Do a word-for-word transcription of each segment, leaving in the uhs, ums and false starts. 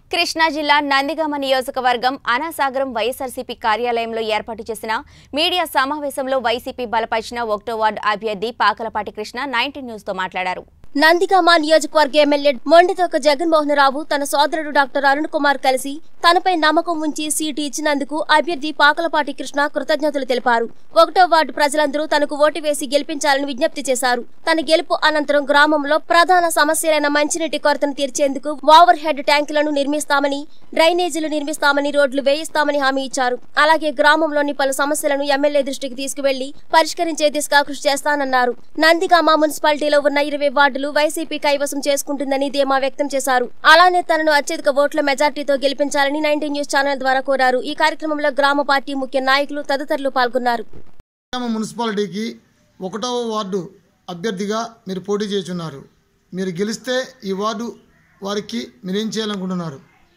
కృష్ణా జిల్లా నందిగామ నియోజకవర్గం అనాసాగరం వైఎస్ఆర్సీపీ కార్యాలయంలో ఏర్పాటు చేసిన మీడియా సమావేశంలో వైసీపీ బలపరిచిన ఒకటో వార్డు అభ్యర్థి పాకలపాటి కృష్ణ నైన్టీన్ న్యూస్ తో మాట్లాడారు. నందిగామ నియోజకవర్గ ఎమ్మెల్యే మొండితోక జగన్మోహన్ రావు తన సోదరుడు డాక్టర్ అరుణ్ కుమార్ కలిసి తనపై నమ్మకం ఉంచి సీటు ఇచ్చినందుకు అభ్యర్థి పాకలపాటి కృష్ణ కృతజ్ఞతలు తెలిపారు. ఒకటో వార్డు ప్రజలందరూ తనకు ఓటు వేసి గెలిపించాలని విజ్ఞప్తి చేశారు. తన గెలుపు అనంతరం గ్రామంలో ప్రధాన సమస్యలైన మంచినీటి కొరతను తీర్చేందుకు ఓవర్ హెడ్ ట్యాంకులను నిర్మిస్తామని, డ్రైనేజీలు నిర్మిస్తామని, రోడ్లు వేయిస్తామని హామీ ఇచ్చారు. అలాగే గ్రామంలోని పలు సమస్యలను ఎమ్మెల్యే దృష్టికి తీసుకువెళ్లి పరిష్కరించే దిశగా కృషి చేస్తానన్నారు. నందిగామ మున్సిపాలిటీలో ఉన్న ఇరవై వార్డు వైసీపీ కైవసం చేసుకుంటుందని ధీమా వ్యక్తం చేశారు. అలానే తనను అత్యధిక ఓట్ల మెజార్టీతో గెలిపించాలని నైన్టీన్ న్యూస్ ఛానల్ ద్వారా కోరారు. ఈ కార్యక్రమంలో గ్రామ పార్టీ ముఖ్య నాయకులు తదితరులు పాల్గొన్నారు. మున్సిపాలిటీకి ఒకటవ వార్డు అభ్యర్థిగా మీరు పోటీ చేస్తున్నారు. మీరు గెలిస్తే ఈ వార్డు వారికి మీరేం చేయాలనుకుంటున్నారు?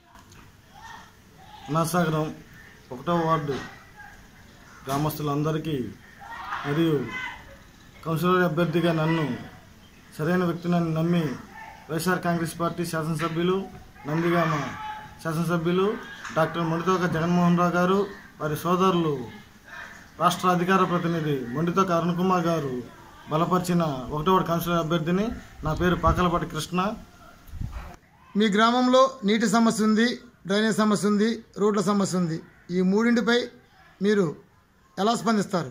అనాసాగరం ఒకటవ వార్డు గ్రామస్తులందరికీ మరియు కౌన్సిలర్ అభ్యర్థిగా నన్ను సరైన వ్యక్తిని నమ్మి వైఎస్ఆర్ కాంగ్రెస్ పార్టీ శాసనసభ్యులు, నందిగామ శాసనసభ్యులు డాక్టర్ మొండితోక జగన్మోహన్ రావు గారు, వారి సోదరులు రాష్ట్ర అధికార ప్రతినిధి మొండితోక అరుణ్ కుమార్ గారు బలపరిచిన ఒకటో వార్డు కౌన్సిలర్ అభ్యర్థిని. నా పేరు పాకలపాటి కృష్ణ. మీ గ్రామంలో నీటి సమస్య ఉంది, డ్రైనేజ్ సమస్య ఉంది, రోడ్ల సమస్య ఉంది. ఈ మూడింటిపై మీరు ఎలా స్పందిస్తారు?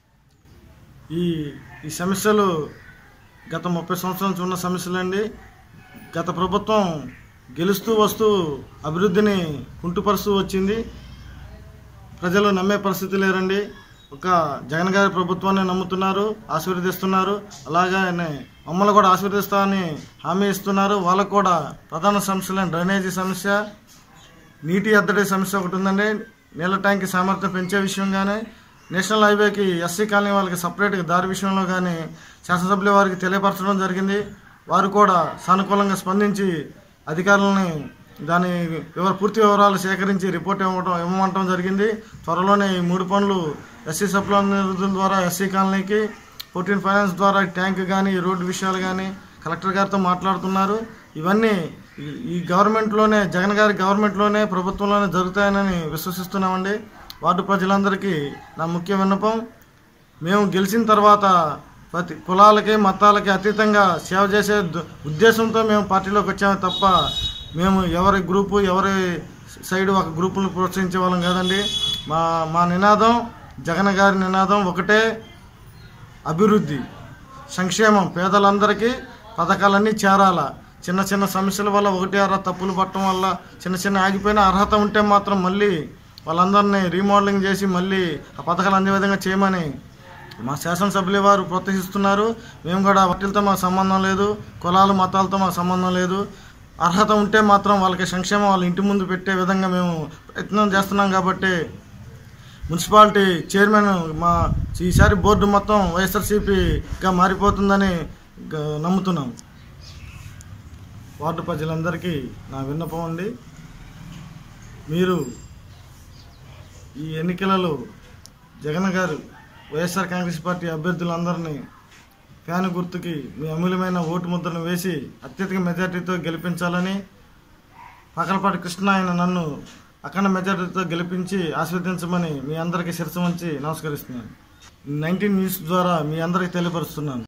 ఈ ఈ సమస్యలు గత ముప్పై సంవత్సరాల నుంచి ఉన్న సమస్యలండి. గత ప్రభుత్వం గెలుస్తూ వస్తూ అభివృద్ధిని కుంటుపరుస్తూ వచ్చింది. ప్రజలు నమ్మే పరిస్థితి లేరండి. ఒక జగన్ గారి ప్రభుత్వాన్ని నమ్ముతున్నారు, ఆశీర్వదిస్తున్నారు. అలాగనే మమ్మల్ని కూడా ఆశీర్వదిస్తామని హామీ ఇస్తున్నారు. వాళ్ళకు కూడా ప్రధాన సమస్యలైన డ్రైనేజీ సమస్య, నీటి ఎద్దడి సమస్య ఒకటి ఉందండి. నీళ్ళ ట్యాంక్ సామర్థ్యం పెంచే విషయం కానీ, నేషనల్ హైవేకి ఎస్సీ కాలనీ వాళ్ళకి సపరేట్గా దారి విషయంలో కానీ శాసనసభ్యుల వారికి తెలియపరచడం జరిగింది. వారు కూడా సానుకూలంగా స్పందించి అధికారులని దాని వివర పూర్తి వివరాలు సేకరించి రిపోర్ట్ ఇవ్వడం ఇవ్వమంటం జరిగింది. త్వరలోనే ఈ మూడు పనులు ఎస్సీ సప్లై నిధుల ద్వారా ఎస్సీ కాలనీకి, ఫోర్టీన్ ఫైనాన్స్ ద్వారా ట్యాంక్ కానీ, ఈ రోడ్డు విషయాలు కానీ కలెక్టర్ గారితో మాట్లాడుతున్నారు. ఇవన్నీ ఈ గవర్నమెంట్లోనే, జగన్ గారి గవర్నమెంట్లోనే, ప్రభుత్వంలోనే జరుగుతాయని విశ్వసిస్తున్నామండి. వార్డు ప్రజలందరికీ నా ముఖ్య విన్నపం, మేము గెలిచిన తర్వాత ప్రతి కులాలకి, మతాలకి అతీతంగా సేవ చేసే ఉద్దేశంతో మేము పార్టీలోకి వచ్చామే తప్ప మేము ఎవరి గ్రూపు, ఎవరి సైడ్ ఒక గ్రూపులను ప్రోత్సహించే వాళ్ళం కాదండి. మా మా నినాదం, జగన్ గారి నినాదం ఒకటే, అభివృద్ధి, సంక్షేమం. పేదలందరికీ పథకాలన్నీ చేరాల. చిన్న చిన్న సమస్యల వల్ల ఒకటి అర్హత తప్పులు పట్టడం వల్ల చిన్న చిన్న ఆగిపోయిన అర్హత ఉంటే మాత్రం మళ్ళీ వాళ్ళందరినీ రీమోడలింగ్ చేసి మళ్ళీ ఆ పథకాలు అందే విధంగా చేయమని మా శాసనసభ్యుల వారు ప్రోత్సహిస్తున్నారు. మేము కూడా వాటితో మాకు సంబంధం లేదు, కులాలు మతాలతో మాకు సంబంధం లేదు. అర్హత ఉంటే మాత్రం వాళ్ళకి సంక్షేమం వాళ్ళ ఇంటి ముందు పెట్టే విధంగా మేము ప్రయత్నం చేస్తున్నాం. కాబట్టి మున్సిపాలిటీ చైర్మన్ మా ఈసారి బోర్డు మొత్తం వైఎస్ఆర్సీపీగా మారిపోతుందని నమ్ముతున్నాం. వార్డు ప్రజలందరికీ నా విన్నపం అండి, మీరు ఈ ఎన్నికలలో జగన్ గారు వైఎస్ఆర్ కాంగ్రెస్ పార్టీ అభ్యర్థులందరినీ ఫ్యాన్ గుర్తుకి మీ అమూల్యమైన ఓటు ముద్రను వేసి అత్యధిక మెజార్టీతో గెలిపించాలని, పాకలపాటి కృష్ణ ఆయన నన్ను అఖండ మెజార్టీతో గెలిపించి ఆశీర్వదించమని మీ అందరికీ శిరస్సు వంచి నమస్కరిస్తున్నాను. నైన్టీన్ న్యూస్ ద్వారా మీ అందరికీ తెలియపరుస్తున్నాను.